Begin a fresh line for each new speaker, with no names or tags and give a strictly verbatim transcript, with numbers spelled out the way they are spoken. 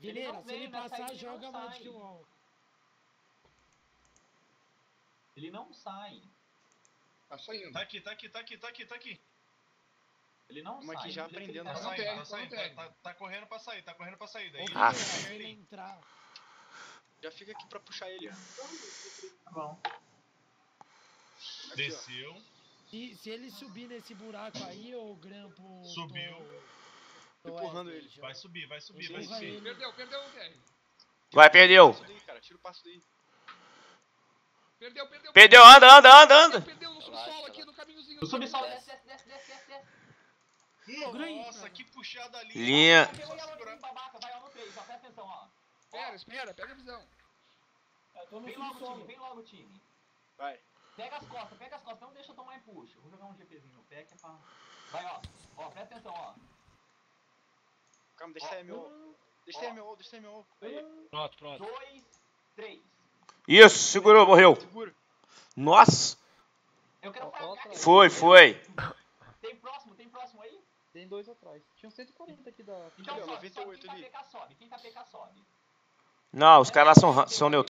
Guilherme, se ele passar, joga Magic Wall.
Ele não sai.
Tá saindo.
Tá aqui, tá aqui, tá aqui, tá aqui, tá aqui.
Ele não
Uma
sai.
aqui já
do jeito que ele
aprendendo.
Tá
tá.
Não
saindo,
pega,
tá
não
saindo.
pega.
Tá, tá, tá correndo pra sair, tá correndo pra sair. Daí
Ô,
ele-
Guilherme,
Ah.
se ele entrar...
Já fica aqui pra puxar ele. ó.
Tá bom.
Aqui,
Desceu.
Se, se ele subir nesse buraco aí, ô Grampo...
Subiu.
tô- tô
Empurrando
Wesley,
ele.
joga-
Vai subir, vai subir, vai
Empurra
subir.
ele.
Perdeu, perdeu o Guilherme.
Vai, perdeu.
Passo daí, cara. Tira o passo daí.
Perdeu, perdeu.
Perdeu, anda, anda, anda, anda.
Perdeu no subsolo aqui, no caminhozinho.
O subsolo, desce, desce, desce, desce, desce, desce.
Nossa, que puxada ali.
Linha.
Pegou o Yellow Team, babaca, vai ó no três, ó, presta atenção, ó.
Espera, espera, pega a visão.
Eu tô no
Vem logo,
subsolo.
time, vem logo, time.
Vai.
Pega as costas, pega as costas, não deixa eu tomar empuxo. Vou jogar um GPzinho no pé que é pra... Vai, ó. Ó, presta atenção, ó.
Calma, deixa sair meu... Deixa sair meu... Deixa sair meu... Aí.
Pronto, pronto.
Dois, três.
Isso, segurou, morreu.
Segura.
Nossa.
Eu quero pagar.
Foi, foi.
Tem próximo, tem próximo aí?
Tem dois atrás. Tinha cento e quarenta aqui da...
Então
Ali, ó,
sobe,
noventa e
sobe.
oito
Quem tá
ali.
P K sobe, quem tá P K sobe.
Não, os caras são, são neutrais.